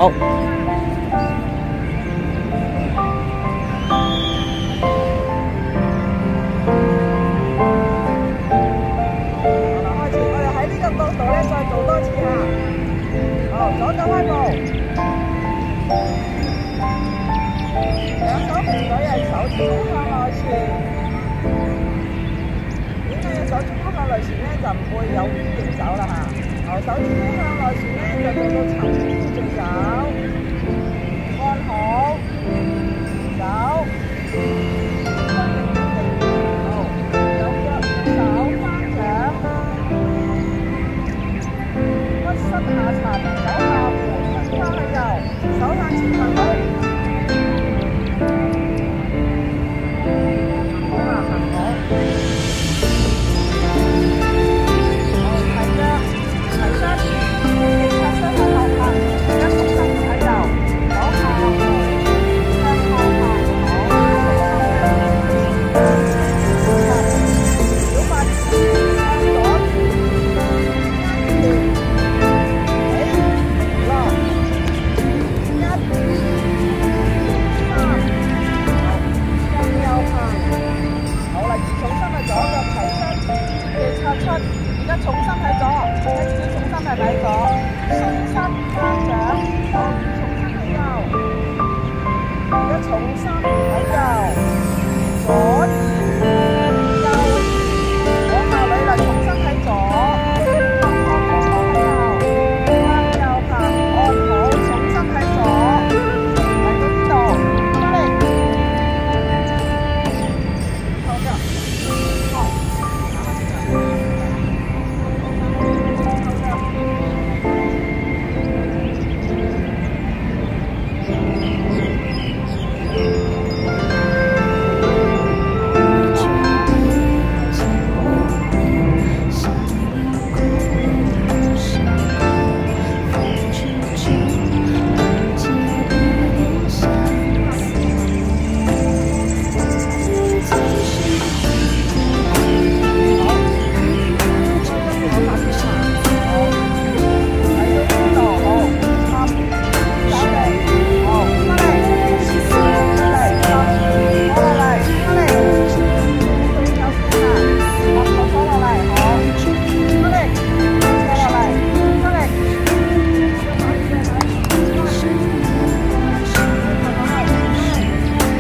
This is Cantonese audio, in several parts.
手。 角度咧，再做多次嚇。好，左腳開步，兩手平舉係手指公向內前。點解要手指公向內前咧？就唔會有邊形走啦嚇。好，手指公向內前咧，就做到沉邊直走，按好，走。下沉，手下盤，伸翻去右，手向前行去。好啦，行好。好，提腳，提膝，擦身向後行，而家重心喺右，手下盤，向後行，小八字向左轉。而家重心喺左，睇自己重心係咪喺左？鬆身翻掌，重心喺右。而家重心喺右，左移右移，往後你啦，重心喺左，向右行，按好，重心喺左，嚟到呢度，翻嚟，後腳，好。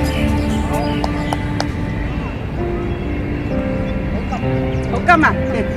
好金啊！